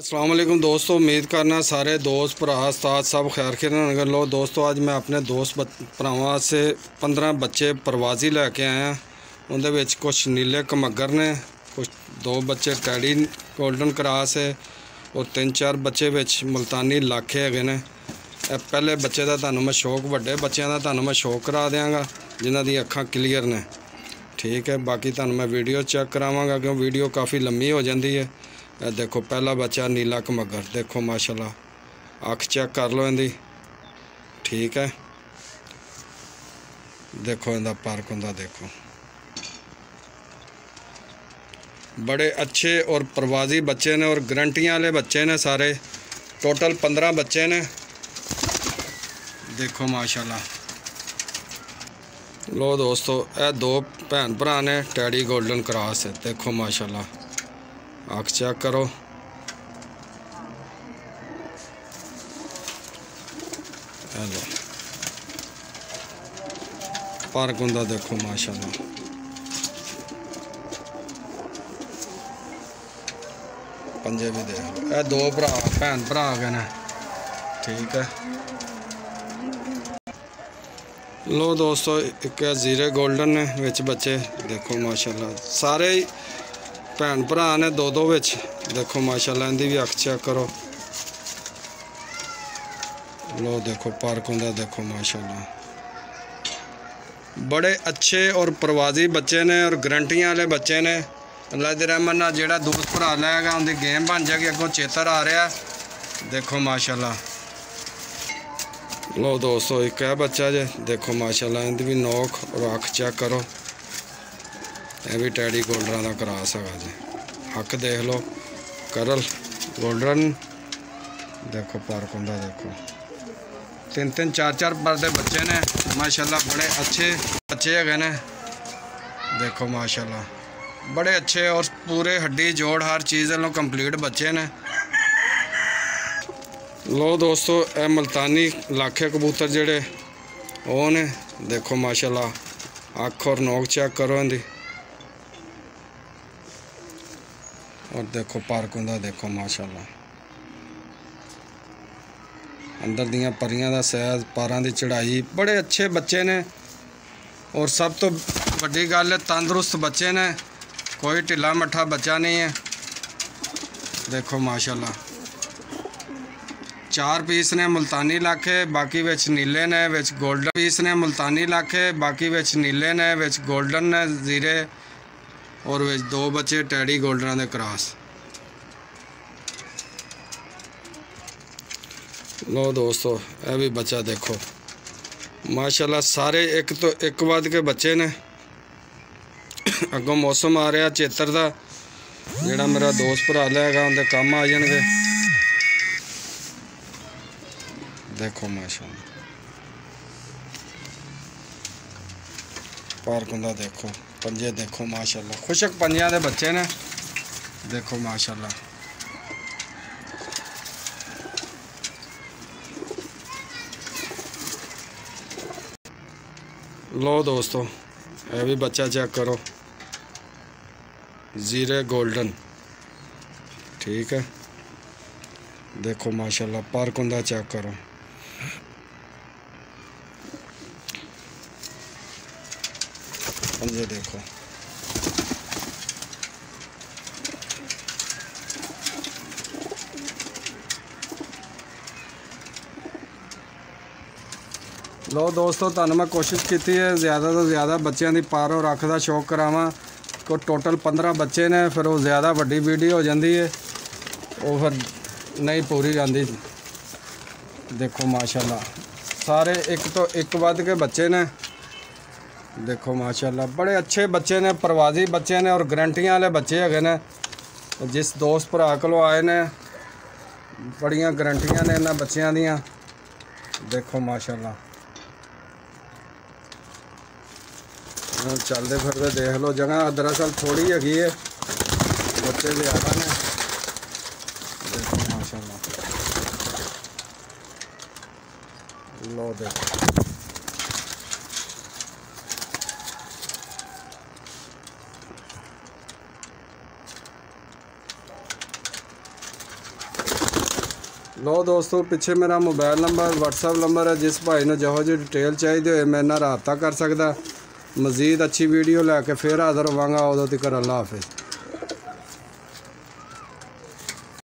अस्सलाम वालेकुम दोस्तों, उम्मीद करना सारे दोस्त भरा उस्ताद सब खैर खैर लो। दोस्तों अज मैं अपने दोस्त भरावां से 15 बच्चे प्रवाजी लैके आया। उनके कुछ नीले कमगर ने, कुछ 2 बच्चे टैडी गोल्डन क्रास है और 3-4 बच्चे मुल्तानी लाखे है ने। पहले बच्चे का तुहानू मैं शौक, वड्डे बच्चों का तुहानू मैं शौक करा देंगा जिन्हों दी अखां क्लीयर ने। ठीक है, बाकी तुहानू मैं वीडियो चेक करावांगा क्यों वीडियो काफ़ी लंबी हो जाती है। देखो पहला बच्चा नीला कमगर, देखो माशाल्लाह, अख चेक कर लो इनकी। ठीक है, देखो इनका पार्क होंदा, देखो बड़े अच्छे और प्रवाजी बच्चे ने और गारंटियां वाले बच्चे ने। सारे टोटल 15 बच्चे ने, देखो माशाल्लाह। लो दोस्तों, यह 2 भैन भरा ने टैडी गोल्डन क्रॉस है, देखो माशाल्लाह, अख चेक करो। हेलो पार्क होंदा, देखो माशाल्लाह। पंजे भी देख लो, यह 2 भैन भरा गए ने। ठीक है, लो दोस्तों, एक जीरे गोल्डन ने विच बच्चे, देखो माशाल्लाह। सारे भैन भरा ने 2-2 विच, देखो माशाल्लाह। इनकी भी अख चेक करो। लो देखो पार्क होंदा, देखो माशाल्लाह। बड़े अच्छे और प्रवाजी बच्चे ने और गारंटियां वाले बच्चे ने। अल्लाह दी रहमत नाल जेड़ा दोस्त भरा लैगा उनकी गेम बन जाएगी। अगों चेतर आ रहा, देखो माशाल्लाह। लो दोस्तों, एक है बच्चा जे, देखो माशाल्लाह। इनकी भी नोक और अख चेक करो। यह भी टैडी गोल्डन का क्रॉस है जी। अख देख लो, करल गोल्डन, देखो पार्क होंदा, देखो 3-3 4-4 पर बच्चे ने माशाल्लाह। बड़े अच्छे बच्चे है ने, देखो माशाल्लाह। बड़े अच्छे और पूरे हड्डी जोड़ हर चीज़ लो कंप्लीट बच्चे ने। लो दोस्तों, यह मुल्तानी लाखे कबूतर जेड़े वो ने, देखो माशाल्लाह। अख और नोक चेक करो इनकी, और देखो पार्क होंदा, देखो माशाल्लाह। अंदर दियाँ परियां दा सैज, पारां दी चढ़ाई, बड़े अच्छे बच्चे ने। और सब तो वड्डी गल है, तंदुरुस्त बच्चे ने, कोई ढिला मट्ठा बच्चा नहीं है, देखो माशाल्लाह। 4 पीस ने मुल्तानी लाखे, बाकी विच नीले ने, विच गोल्डन पीस ने मुल्तानी लाखे, बाकी विच नीले ने, विच गोल्डन ने जीरे, और विच 2 बच्चे टैडी गोल्डन दे क्रॉस। लो दोस्तों, यह भी बच्चा देखो माशाल्लाह। सारे एक तो एक बाद के बच्चे ने। अगों मौसम आ रहा चेतर का, जेड़ा मेरा दोस्त भरा लैगा उनके काम आ जाएंगे, देखो माशाल्लाह। पार्क होंदा, देखो पंजे, देखो माशाल्लाह। खुशक पंजियां दे बच्चे ने, देखो माशाल्लाह। लो दोस्तों, यह भी बच्चा चेक करो, जीरे गोल्डन। ठीक है, देखो माशाल्लाह। पार्क होंदा चेक करो। पंजे देखो, लो दोस्तों, तुहानू मैं कोशिश की है ज़्यादा तो ज़्यादा बच्चों की पार और अख का शौक करावां। को टोटल 15 बच्चे ने, फिर वो ज़्यादा वड्डी वीडियो हो जाती है, वो फिर नहीं पूरी आती। देखो माशाल्लाह, सारे एक तो एक वध के बच्चे ने, देखो माशाल्लाह। बड़े अच्छे बच्चे ने, प्रवाजी बच्चे ने और गारंटियां वाले बच्चे है ने। जिस दोस्त भरा को आए ने, बड़ियां गारंटियां ने इन्हां बच्चों दियां, देखो माशाल्लाह। चलते फिरते देख लो, जगह दरअसल थोड़ी हैगी है, बच्चे ज़्यादा ने, देखो माशाल्लाह। लो देखो, ਲਓ ਦੋਸਤੋ, ਪਿੱਛੇ ਮੇਰਾ ਮੋਬਾਈਲ ਨੰਬਰ WhatsApp ਨੰਬਰ ਹੈ। ਜਿਸ ਭਾਈ ਨੂੰ ਜਿਹੋ ਜਿਹੀ ਡਿਟੇਲ ਚਾਹੀਦੀ ਹੋਏ ਮੇਰੇ ਨਾਲ ਰਾਬਤਾ ਕਰ ਸਕਦਾ। ਮਜ਼ੀਦ ਅੱਛੀ ਵੀਡੀਓ ਲੈ ਕੇ ਫਿਰ ਹਾਜ਼ਰ ਹੋਵਾਂਗਾ। ਉਦੋਂ ਤੱਕ ਅੱਲਾ ਹਾਫਿਜ਼।